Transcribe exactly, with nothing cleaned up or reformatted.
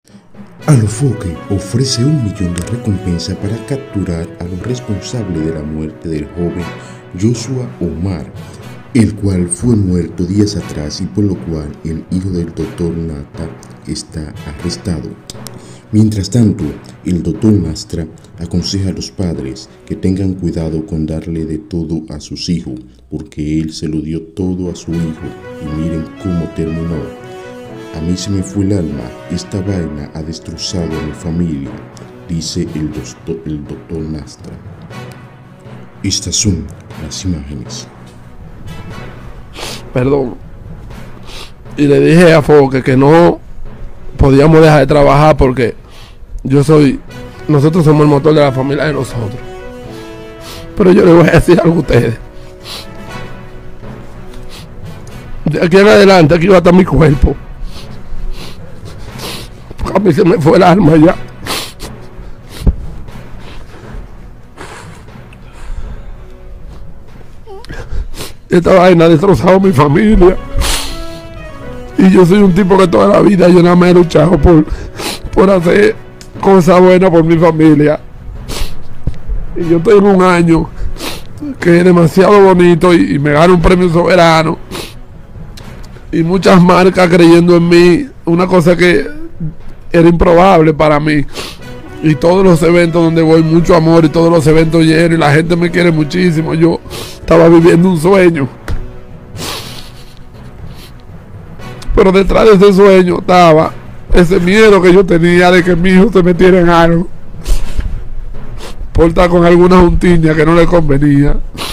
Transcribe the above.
Alofoque ofrece un millón de recompensa para capturar a los responsables de la muerte del joven Joshua Omar, el cual fue muerto días atrás y por lo cual el hijo del doctor Nata está arrestado. Mientras tanto, el doctor Nastra aconseja a los padres que tengan cuidado con darle de todo a sus hijos, porque él se lo dio todo a su hijo y miren cómo terminó. A mí se me fue el alma, esta vaina ha destrozado a mi familia, dice el doctor, el doctor Nastra. Estas son las imágenes. Perdón. Y le dije a Foque que no podíamos dejar de trabajar porque yo soy, nosotros somos el motor de la familia de nosotros. Pero yo le voy a decir algo a ustedes. De aquí en adelante, aquí va a estar mi cuerpo. Porque a mí se me fue el alma ya. Esta vaina ha destrozado a mi familia. Y yo soy un tipo que toda la vida yo nada más he luchado por, por hacer cosas buenas por mi familia. Y yo tengo un año que es demasiado bonito y, y me gano un premio soberano. Y muchas marcas creyendo en mí. Una cosa que era improbable para mí. Y todos los eventos donde voy, mucho amor y todos los eventos llenos y la gente me quiere muchísimo. Yo estaba viviendo un sueño. Pero detrás de ese sueño estaba ese miedo que yo tenía de que mi hijo se metiera en algo por estar con alguna juntiña que no le convenía.